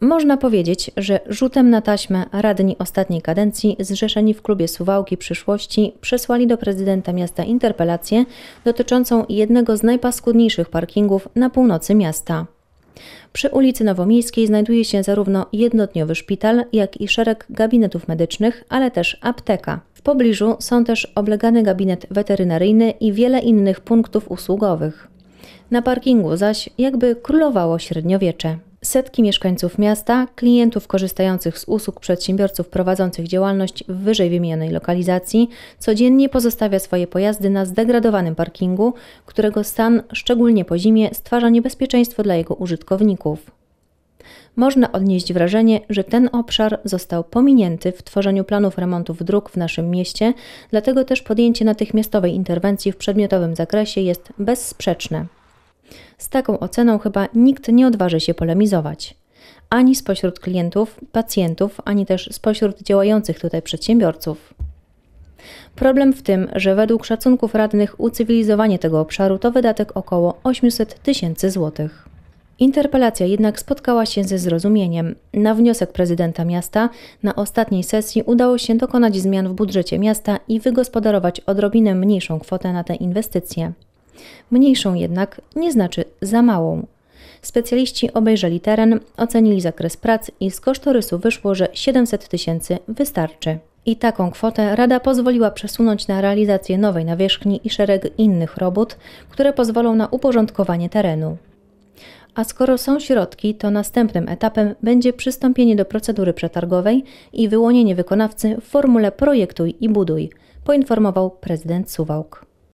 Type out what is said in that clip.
Można powiedzieć, że rzutem na taśmę radni ostatniej kadencji zrzeszeni w klubie Suwałki Przyszłości przesłali do prezydenta miasta interpelację dotyczącą jednego z najpaskudniejszych parkingów na północy miasta. Przy ulicy Nowomiejskiej znajduje się zarówno jednodniowy szpital, jak i szereg gabinetów medycznych, ale też apteka. W pobliżu są też oblegany gabinet weterynaryjny i wiele innych punktów usługowych. Na parkingu zaś jakby królowało średniowiecze. Setki mieszkańców miasta, klientów korzystających z usług przedsiębiorców prowadzących działalność w wyżej wymienionej lokalizacji, codziennie pozostawia swoje pojazdy na zdegradowanym parkingu, którego stan, szczególnie po zimie, stwarza niebezpieczeństwo dla jego użytkowników. Można odnieść wrażenie, że ten obszar został pominięty w tworzeniu planów remontów dróg w naszym mieście, dlatego też podjęcie natychmiastowej interwencji w przedmiotowym zakresie jest bezsprzeczne. Z taką oceną chyba nikt nie odważy się polemizować. Ani spośród klientów, pacjentów, ani też spośród działających tutaj przedsiębiorców. Problem w tym, że według szacunków radnych ucywilizowanie tego obszaru to wydatek około 800 000 złotych. Interpelacja jednak spotkała się ze zrozumieniem. Na wniosek prezydenta miasta na ostatniej sesji udało się dokonać zmian w budżecie miasta i wygospodarować odrobinę mniejszą kwotę na tę inwestycję. Mniejszą jednak nie znaczy za małą. Specjaliści obejrzeli teren, ocenili zakres prac i z kosztorysu wyszło, że 700 000 wystarczy. I taką kwotę Rada pozwoliła przesunąć na realizację nowej nawierzchni i szereg innych robót, które pozwolą na uporządkowanie terenu. A skoro są środki, to następnym etapem będzie przystąpienie do procedury przetargowej i wyłonienie wykonawcy w formule projektuj i buduj, poinformował prezydent Suwałk.